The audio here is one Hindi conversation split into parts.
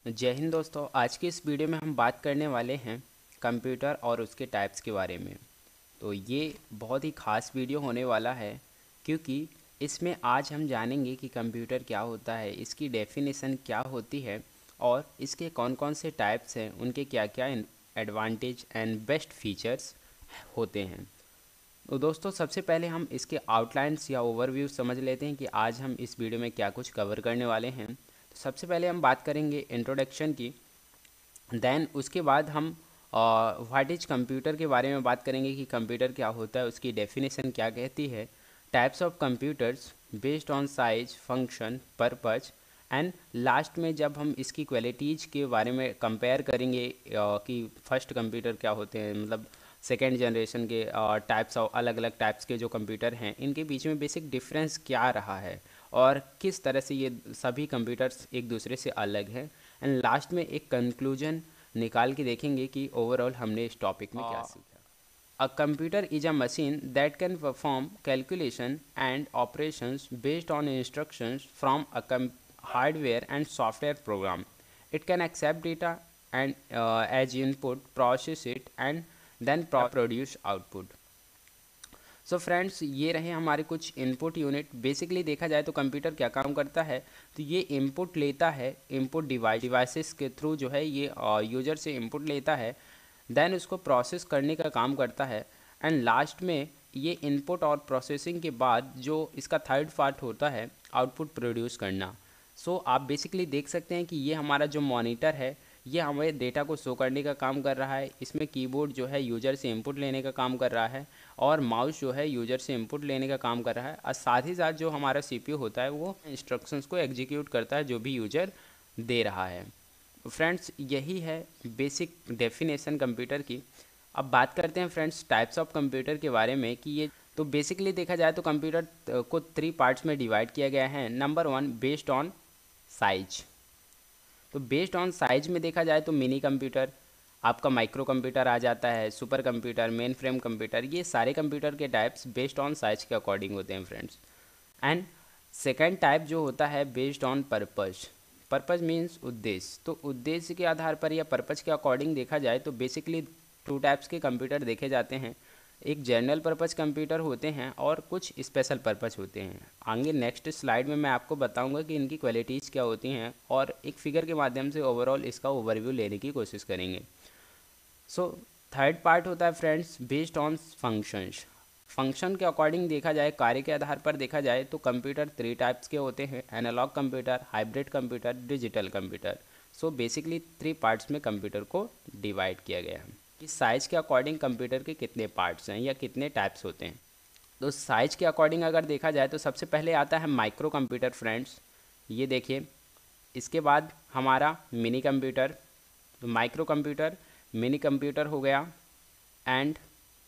जय हिंद दोस्तों। आज की इस वीडियो में हम बात करने वाले हैं कंप्यूटर और उसके टाइप्स के बारे में। तो ये बहुत ही ख़ास वीडियो होने वाला है क्योंकि इसमें आज हम जानेंगे कि कंप्यूटर क्या होता है, इसकी डेफिनेशन क्या होती है और इसके कौन कौन से टाइप्स हैं, उनके क्या क्या एडवांटेज एंड बेस्ट फीचर्स होते हैं। तो दोस्तों सबसे पहले हम इसके आउटलाइंस या ओवरव्यू समझ लेते हैं कि आज हम इस वीडियो में क्या कुछ कवर करने वाले हैं। तो सबसे पहले हम बात करेंगे इंट्रोडक्शन की। देन उसके बाद हम व्हाट इज कंप्यूटर के बारे में बात करेंगे कि कंप्यूटर क्या होता है, उसकी डेफिनेशन क्या कहती है, types of computers based on size, function, purpose and last में जब हम इसकी क्वालिटीज़ के बारे में कंपेयर करेंगे कि फर्स्ट कंप्यूटर क्या होते हैं, मतलब सेकेंड जनरेशन के टाइप्स ऑफ अलग अलग टाइप्स के जो कंप्यूटर हैं इनके बीच में बेसिक डिफरेंस क्या रहा है और किस तरह से ये सभी कंप्यूटर्स एक दूसरे से अलग हैं। एंड लास्ट में एक कंक्लूजन निकाल के देखेंगे कि ओवरऑल हमने इस टॉपिक में क्या सीखा। A computer is a machine that can perform calculation and operations based on instructions from a hardware and software program. It can accept data and as input, process it, and then produce output. So friends, ये रहे हमारे कुछ इनपुट यूनिट। बेसिकली देखा जाए तो कंप्यूटर क्या काम करता है, तो ये इनपुट लेता है, इनपुट डिवाइसेस के थ्रू जो है ये यूजर से इनपुट लेता है, देन उसको प्रोसेस करने का काम करता है एंड लास्ट में ये इनपुट और प्रोसेसिंग के बाद जो इसका थर्ड पार्ट होता है आउटपुट प्रोड्यूस करना। सो आप बेसिकली देख सकते हैं कि ये हमारा जो मॉनिटर है ये हमें डेटा को शो करने का काम कर रहा है। इसमें कीबोर्ड जो है यूजर से इनपुट लेने का काम कर रहा है और माउस जो है यूजर से इनपुट लेने का काम कर रहा है, और साथ ही साथ जो हमारा सीपीयू होता है वो इंस्ट्रक्शंस को एग्जीक्यूट करता है जो भी यूजर दे रहा है। फ्रेंड्स, यही है बेसिक डेफिनेशन कंप्यूटर की। अब बात करते हैं फ्रेंड्स टाइप्स ऑफ कंप्यूटर के बारे में कि ये तो बेसिकली देखा जाए तो कंप्यूटर को 3 पार्ट्स में डिवाइड किया गया है। Number 1, based on size. तो बेस्ड ऑन साइज में देखा जाए तो मिनी कंप्यूटर, आपका माइक्रो कंप्यूटर आ जाता है, super computer, mainframe computer, ये सारे कंप्यूटर के टाइप्स बेस्ड ऑन साइज के अकॉर्डिंग होते हैं फ्रेंड्स। एंड सेकेंड टाइप जो होता है based on purpose. Purpose means उद्देश्य। तो उद्देश्य के आधार पर या पर्पज के अकॉर्डिंग देखा जाए तो बेसिकली 2 टाइप्स के कंप्यूटर देखे जाते हैं। एक जनरल पर्पज कंप्यूटर होते हैं और कुछ स्पेशल पर्पज होते हैं। आगे नेक्स्ट स्लाइड में मैं आपको बताऊंगा कि इनकी क्वालिटीज़ क्या होती हैं और एक फिगर के माध्यम से ओवरऑल इसका ओवरव्यू लेने की कोशिश करेंगे। सो थर्ड पार्ट होता है friends based on functions. Function के अकॉर्डिंग देखा जाए, कार्य के आधार पर देखा जाए तो कंप्यूटर 3 टाइप्स के होते हैं, analogue computer, hybrid computer, digital computer. So basically 3 parts में कंप्यूटर को डिवाइड किया गया है कि साइज़ के अकॉर्डिंग कंप्यूटर के कितने पार्ट्स हैं या कितने टाइप्स होते हैं। तो साइज़ के अकॉर्डिंग अगर देखा जाए तो सबसे पहले आता है माइक्रो कंप्यूटर फ्रेंड्स, ये देखिए। इसके बाद हमारा मिनी कंप्यूटर। तो माइक्रो कंप्यूटर, मिनी कंप्यूटर हो गया। एंड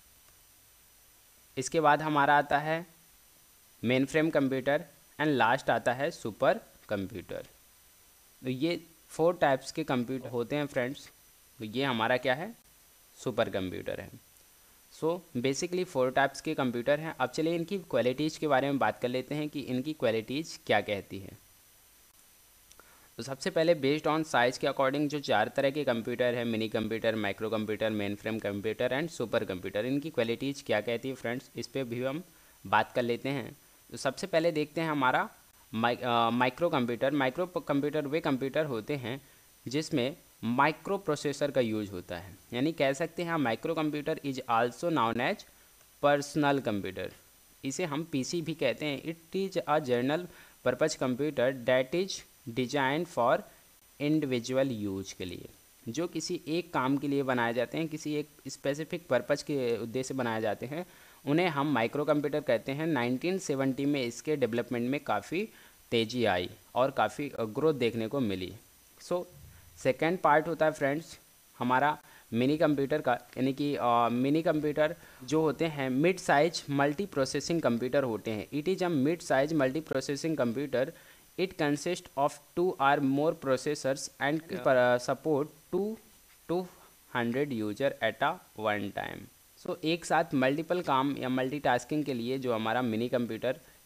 इसके बाद हमारा आता है mainframe computer and last आता है सुपर कंप्यूटर। तो ये 4 टाइप्स के कंप्यूटर होते हैं फ्रेंड्स। तो ये हमारा क्या है, सुपर कंप्यूटर है। सो बेसिकली 4 टाइप्स के कंप्यूटर हैं। अब चलिए इनकी क्वालिटीज़ के बारे में बात कर लेते हैं कि इनकी क्वालिटीज़ क्या कहती है। तो सबसे पहले बेस्ड ऑन साइज़ के अकॉर्डिंग जो 4 तरह के कंप्यूटर है, mini computer, micro computer, mainframe computer and super computer, इनकी क्वालिटीज़ क्या कहती है फ्रेंड्स, इस पर भी हम बात कर लेते हैं। तो सबसे पहले देखते हैं हमारा माइक्रो कंप्यूटर। माइक्रो कंप्यूटर वे कंप्यूटर होते हैं जिसमें माइक्रो प्रोसेसर का यूज होता है, यानी कह सकते हैं micro computer is also known as personal computer. इसे हम पीसी भी कहते हैं। It is a general purpose computer that is design for individual use के लिए, जो किसी एक काम के लिए बनाए जाते हैं, किसी एक स्पेसिफिक पर्पज के उद्देश्य से बनाए जाते हैं, उन्हें हम माइक्रो कंप्यूटर कहते हैं। 1970 में इसके डेवलपमेंट में काफ़ी तेज़ी आई और काफ़ी ग्रोथ देखने को मिली। सो सेकेंड पार्ट होता है फ्रेंड्स हमारा मिनी कंप्यूटर का, यानी कि मिनी कंप्यूटर जो होते हैं mid size multi processing computer होते हैं। It is a mid size multi processing computer. It consist of 2 or more processors and support 200 user at a one time. सो एक साथ मल्टीपल काम या मल्टीटास्किंग के लिए जो हमारा मिनी कंप्यूटर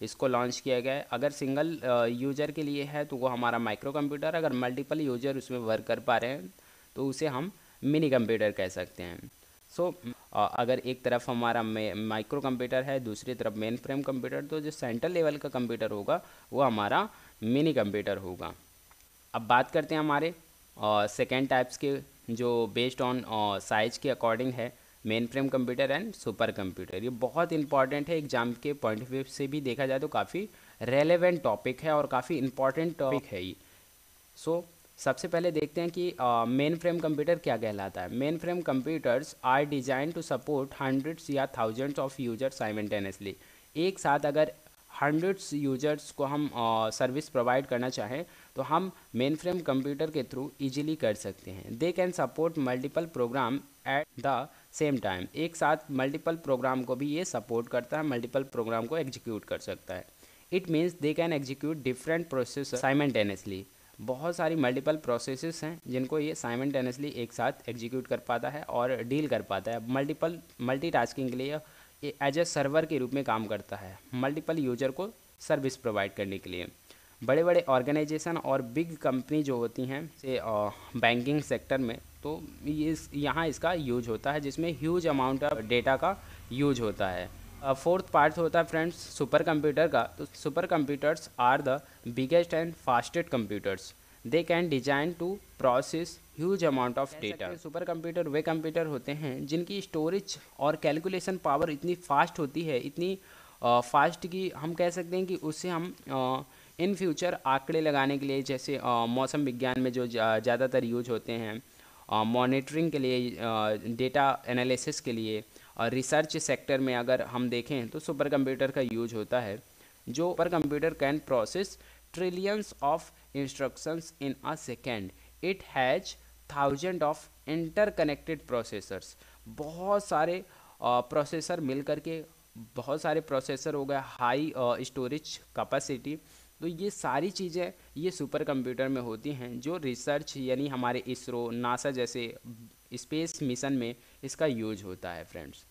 इसको लॉन्च किया गया है। अगर सिंगल यूजर के लिए है तो वो हमारा माइक्रो कंप्यूटर, अगर मल्टीपल यूजर उसमें वर्क कर पा रहे हैं तो उसे हम मिनी कंप्यूटर कह सकते हैं। सो अगर एक तरफ हमारा माइक्रो कंप्यूटर है, दूसरी तरफ मेन फ्रेम कंप्यूटर, तो जो सेंट्रल लेवल का कंप्यूटर होगा वो हमारा मिनी कंप्यूटर होगा। अब बात करते हैं हमारे सेकेंड टाइप्स के, जो बेस्ड ऑन साइज के अकॉर्डिंग है, mainframe computer and super computer. ये बहुत इंपॉर्टेंट है, एग्जाम के पॉइंट ऑफ व्यू से भी देखा जाए तो काफ़ी रेलेवेंट टॉपिक है और काफ़ी इंपॉर्टेंट टॉपिक है ये। सो सबसे पहले देखते हैं कि मेन फ्रेम कंप्यूटर क्या कहलाता है। Mainframe computers are design to support hundreds या थाउजेंड्स ऑफ यूजर्स साइमल्टेनियसली। एक साथ अगर हंड्रेड्स यूजर्स को हम सर्विस प्रोवाइड करना चाहें तो हम मेन फ्रेम कंप्यूटर के थ्रू इजीली कर सकते हैं। They can support multiple program at the same time. एक साथ मल्टीपल प्रोग्राम को भी ये सपोर्ट करता है, मल्टीपल प्रोग्राम को एग्जीक्यूट कर सकता है। It means they can execute different process simultaneously. बहुत सारी मल्टीपल प्रोसेसेस हैं जिनको ये साइमल्टेनियसली एक साथ एग्जीक्यूट कर पाता है और डील कर पाता है। मल्टीटास्किंग के लिए एज ए सर्वर के रूप में काम करता है, मल्टीपल यूजर को सर्विस प्रोवाइड करने के लिए। बड़े बड़े ऑर्गेनाइजेशन और बिग कंपनी जो होती हैं से बैंकिंग सेक्टर में, तो ये यहाँ इसका यूज होता है, जिसमें ह्यूज अमाउंट ऑफ डेटा का यूज होता है। फोर्थ पार्ट होता है फ्रेंड्स सुपर कंप्यूटर का। तो super computers are the biggest and fastest computers. They can design to process huge amount of data. Super computer वे कंप्यूटर होते हैं जिनकी स्टोरेज और कैलकुलेशन पावर इतनी फास्ट होती है, इतनी फास्ट कि हम कह सकते हैं कि उससे हम इन फ्यूचर आंकड़े लगाने के लिए, जैसे मौसम विज्ञान में जो ज़्यादातर यूज होते हैं, मॉनिटरिंग के लिए, डेटा एनालिसिस के लिए, और रिसर्च सेक्टर में अगर हम देखें तो सुपर कंप्यूटर का यूज होता है। जो super computer can process trillions of instructions in a second. It has thousand of interconnected processors. बहुत सारे प्रोसेसर मिल करके, बहुत सारे प्रोसेसर हो गए, हाई स्टोरेज कैपेसिटी, तो ये सारी चीज़ें ये सुपर कंप्यूटर में होती हैं, जो रिसर्च यानी हमारे इसरो, नासा जैसे स्पेस मिशन में इसका यूज होता है फ्रेंड्स।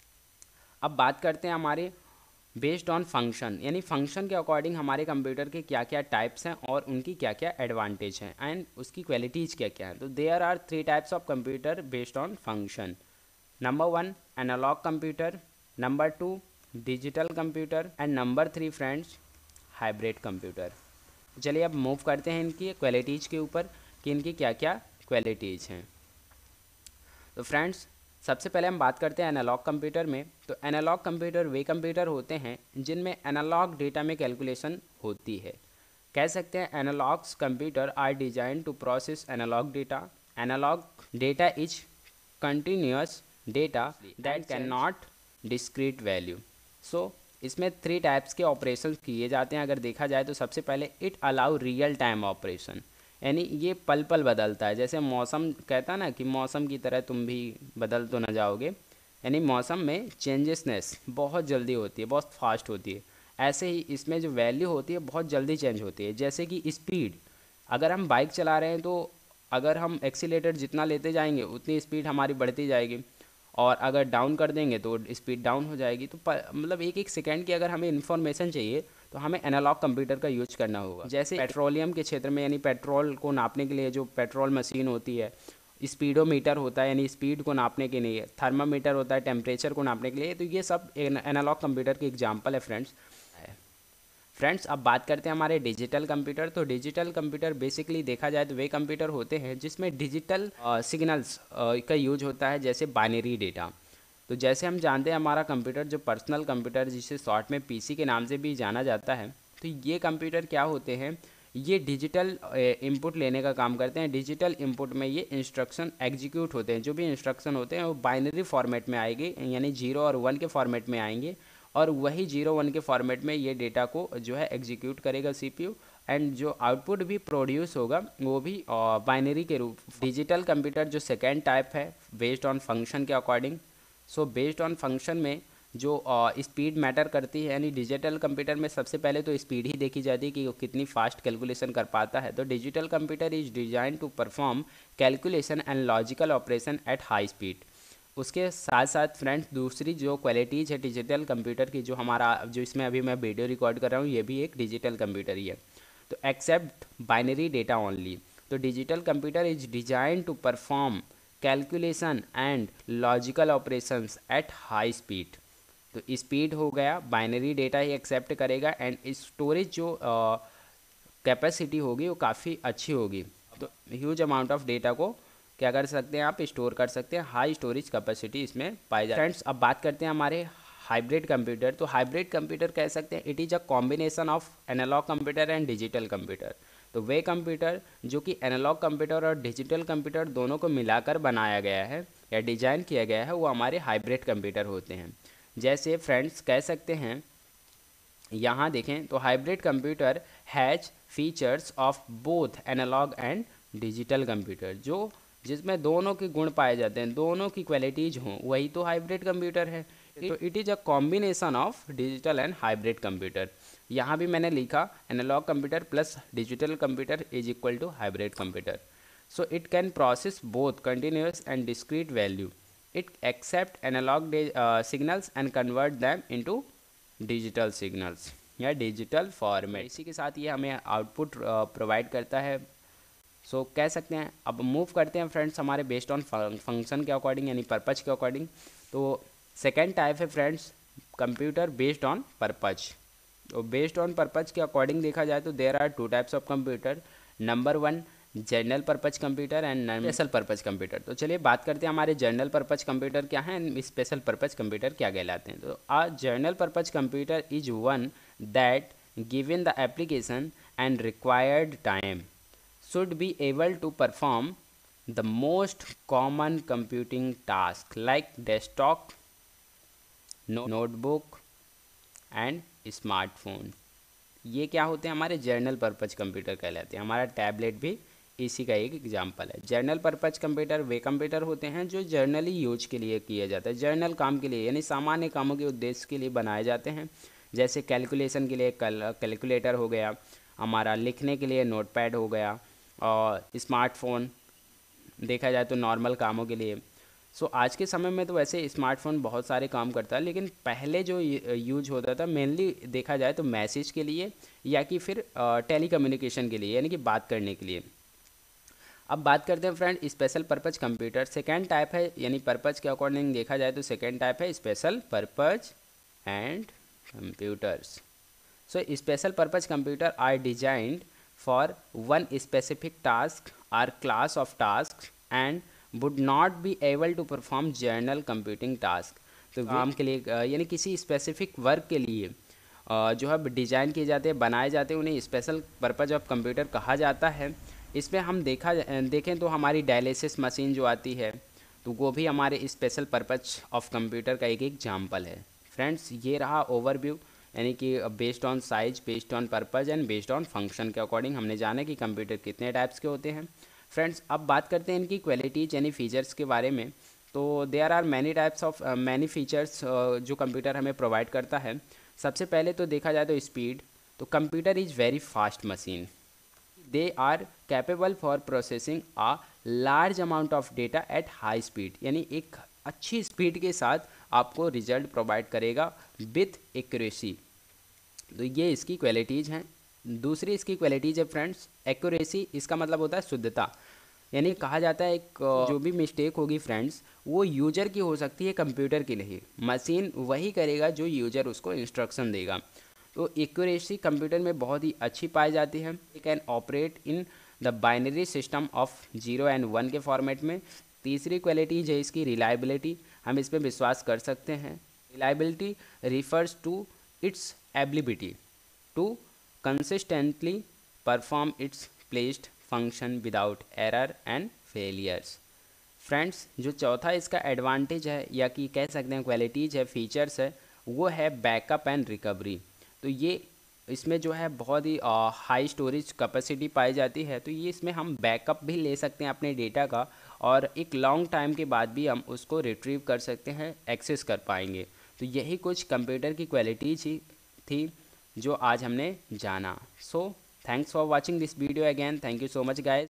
अब बात करते हैं हमारे बेस्ड ऑन फंक्शन, यानी फंक्शन के अकॉर्डिंग हमारे कंप्यूटर के क्या क्या टाइप्स हैं और उनकी क्या क्या एडवांटेज हैं एंड उसकी क्वालिटीज़ क्या क्या हैं। तो there are 3 types of computer based on function. Number 1 analog computer, number 2 digital computer and number 3 friends hybrid computer. चलिए अब मूव करते हैं इनकी क्वालिटीज़ के ऊपर कि इनकी क्या क्या क्वालिटीज़ हैं। तो फ्रेंड्स सबसे पहले हम बात करते हैं एनालॉग कंप्यूटर में। तो एनालॉग कंप्यूटर वे कंप्यूटर होते हैं जिनमें एनालॉग डेटा में कैलकुलेशन होती है। कह सकते हैं analogs computer are design to process analog data. Analog data is continuous data that can not discrete value. So इसमें 3 टाइप्स के ऑपरेशन किए जाते हैं। अगर देखा जाए तो सबसे पहले it allow real time operation, यानी ये पल पल बदलता है। जैसे मौसम कहता है ना कि मौसम की तरह तुम भी बदल तो न जाओगे, यानी मौसम में चेंजेसनेस बहुत जल्दी होती है, बहुत फास्ट होती है। ऐसे ही इसमें जो वैल्यू होती है बहुत जल्दी चेंज होती है। जैसे कि स्पीड, अगर हम बाइक चला रहे हैं तो अगर हम एक्सीलेटर जितना लेते जाएंगे उतनी स्पीड हमारी बढ़ती जाएगी, और अगर डाउन कर देंगे तो स्पीड डाउन हो जाएगी। तो मतलब एक एक सेकंड की अगर हमें इन्फॉर्मेशन चाहिए तो हमें एनालॉग कंप्यूटर का यूज करना होगा। जैसे पेट्रोलियम के क्षेत्र में, यानी पेट्रोल को नापने के लिए जो पेट्रोल मशीन होती है, स्पीडोमीटर होता है यानी स्पीड को नापने के लिए, थर्मामीटर होता है टेम्परेचर को नापने के लिए, तो ये सब एनालॉग कंप्यूटर के एग्जाम्पल है फ्रेंड्स। अब बात करते हैं हमारे डिजिटल कंप्यूटर। तो डिजिटल कंप्यूटर बेसिकली देखा जाए तो वे कंप्यूटर होते हैं जिसमें डिजिटल सिग्नल्स का यूज होता है, जैसे बाइनरी डेटा। तो जैसे हम जानते हैं हमारा कंप्यूटर जो पर्सनल कंप्यूटर, जिसे शॉर्ट में पीसी के नाम से भी जाना जाता है, तो ये कंप्यूटर क्या होते हैं, ये डिजिटल इनपुट लेने का काम करते हैं। डिजिटल इनपुट में ये इंस्ट्रक्शन एग्जीक्यूट होते हैं। जो भी इंस्ट्रक्शन होते हैं वो बाइनरी फॉर्मेट में आएंगे, यानी 0 और 1 के फॉर्मेट में आएंगे, और वही 0-1 के फॉर्मेट में ये डेटा को जो है एग्जीक्यूट करेगा सीपीयू, एंड जो आउटपुट भी प्रोड्यूस होगा वो भी बाइनरी के रूप। डिजिटल कंप्यूटर जो सेकेंड टाइप है बेस्ड ऑन फंक्शन के according. So based on function में जो स्पीड मैटर करती है, यानी डिजिटल कंप्यूटर में सबसे पहले तो स्पीड ही देखी जाती है कि वो कितनी फास्ट कैलकुलेशन कर पाता है। तो digital computer is design to perform calculation and logical operation at high speed. उसके साथ साथ फ्रेंड्स दूसरी जो क्वालिटीज़ है डिजिटल कंप्यूटर की, जो इसमें अभी मैं वीडियो रिकॉर्ड कर रहा हूँ, ये भी एक डिजिटल कंप्यूटर ही है। तो एक्सेप्ट बाइनरी डेटा ओनली। तो digital computer is design to perform calculation and logical operations at high speed. तो स्पीड हो गया, बाइनरी डेटा ही एक्सेप्ट करेगा, एंड स्टोरेज जो कैपेसिटी होगी वो काफ़ी अच्छी होगी। तो ह्यूज अमाउंट ऑफ डेटा को क्या कर सकते हैं, आप स्टोर कर सकते हैं। हाई स्टोरेज कैपेसिटी इसमें पाई जाती है। फ्रेंड्स अब बात करते हैं हमारे हाइब्रिड कंप्यूटर। तो हाइब्रिड कंप्यूटर कह सकते हैं it is a combination of analog computer and digital computer. तो वे कंप्यूटर जो कि एनालॉग कंप्यूटर और डिजिटल कंप्यूटर दोनों को मिलाकर बनाया गया है या डिजाइन किया गया है, वो हमारे हाइब्रिड कंप्यूटर होते हैं। जैसे फ्रेंड्स कह सकते हैं, यहाँ देखें तो hybrid computer has features of both analog and digital computer, जो जिसमें दोनों के गुण पाए जाते हैं, दोनों की क्वालिटीज हों, वही तो हाइब्रिड कंप्यूटर है। तो it is a combination of digital and hybrid computer. यहाँ भी मैंने लिखा analog computer plus digital computer is equal to hybrid computer. So it can process both continuous and discrete value. It accept analog signals and convert them into digital signals या डिजिटल फॉर्मेट। इसी के साथ ये हमें आउटपुट प्रोवाइड करता है। सो कह सकते हैं, अब मूव करते हैं फ्रेंड्स हमारे बेस्ड ऑन फंक्शन के अकॉर्डिंग यानी पर्पज के अकॉर्डिंग। तो सेकेंड टाइप है friends computer based on purpose. तो बेस्ड ऑन पर्पज के अकॉर्डिंग देखा जाए तो there are two types of computer. Number one general purpose computer and special purpose computer. तो चलिए बात करते हैं हमारे जनरल पर्पज कंप्यूटर क्या हैं एंड स्पेशल पर्पज कंप्यूटर क्या कहलाते हैं। तो a general purpose computer is one that given the application and required time should be able to perform the most common computing task like desktop, notebook and smartphone। ये क्या होते हैं, हमारे जर्नल पर्पज कंप्यूटर कहलाते हैं। हमारा टैबलेट भी इसी का एक एग्जांपल है। जर्नल पर्पज कंप्यूटर वे कंप्यूटर होते हैं जो जर्नली यूज के लिए किया जाता है, जर्नल काम के लिए यानी सामान्य कामों के उद्देश्य के लिए बनाए जाते हैं। जैसे कैलकुलेशन के लिए कैलकुलेटर हो गया, हमारा लिखने के लिए नोटपैड हो गया, और स्मार्टफ़ोन देखा जाए तो नॉर्मल कामों के लिए। सो आज के समय में तो वैसे स्मार्टफोन बहुत सारे काम करता है, लेकिन पहले जो यूज होता था मेनली देखा जाए तो मैसेज के लिए या कि फिर टेली कम्युनिकेशन के लिए यानी कि बात करने के लिए। अब बात करते हैं friend special purpose computer. Second type है यानी पर्पज के अकॉर्डिंग देखा जाए तो सेकेंड टाइप है special purpose and computers. So special purpose computer are designed for one specific task or class of tasks and would not be able to perform general computing task। तो काम के लिए यानी किसी स्पेसिफिक वर्क के लिए जो है डिज़ाइन किए जाते हैं, बनाए जाते हैं, उन्हें स्पेशल पर्पज ऑफ कंप्यूटर कहा जाता है। इसमें हम देखें तो हमारी डायलिसिस मशीन जो आती है तो वो भी हमारे स्पेशल पर्पज ऑफ कंप्यूटर का एक एग्जाम्पल है। फ्रेंड्स ये रहा ओवरव्यू, यानी कि based on size, based on purpose and based on function के अकॉर्डिंग हमने जाना कि कंप्यूटर कितने टाइप्स के होते हैं। फ्रेंड्स अब बात करते हैं इनकी क्वालिटीज यानी फीचर्स के बारे में। तो there are many types of many features जो कंप्यूटर हमें प्रोवाइड करता है। सबसे पहले तो देखा जाए तो स्पीड। तो computer is very fast machine, they are capable for processing a large amount of data at high speed, यानी एक अच्छी स्पीड के साथ आपको रिजल्ट प्रोवाइड करेगा विथ एक्यूरेसी। तो ये इसकी क्वालिटीज़ हैं। दूसरी इसकी क्वालिटीज़ है फ्रेंड्स एक्यूरेसी। इसका मतलब होता है शुद्धता, यानी कहा जाता है एक जो भी मिस्टेक होगी फ्रेंड्स वो यूजर की हो सकती है, कंप्यूटर की नहीं। मशीन वही करेगा जो यूजर उसको इंस्ट्रक्शन देगा। तो एक्यूरेसी कंप्यूटर में बहुत ही अच्छी पाई जाती है। It can operate in the binary system of 0 and 1 के फॉर्मेट में। तीसरी क्वालिटीज है इसकी रिलायबिलिटी, हम इस पर विश्वास कर सकते हैं। Reliability refers to its ability to consistently perform its placed function without error and failures. Friends जो चौथा इसका एडवांटेज है या कि कह सकते हैं क्वालिटीज है, फीचर्स है, वो है बैकअप एंड रिकवरी। तो ये इसमें जो है बहुत ही हाई स्टोरेज कैपेसिटी पाई जाती है। तो ये इसमें हम बैकअप भी ले सकते हैं अपने डेटा का, और एक लॉन्ग टाइम के बाद भी हम उसको रिट्रीव कर सकते हैं, एक्सेस कर पाएंगे। तो यही कुछ कंप्यूटर की क्वालिटीज ही थी जो आज हमने जाना। So thanks for watching this video again. Thank you so much guys.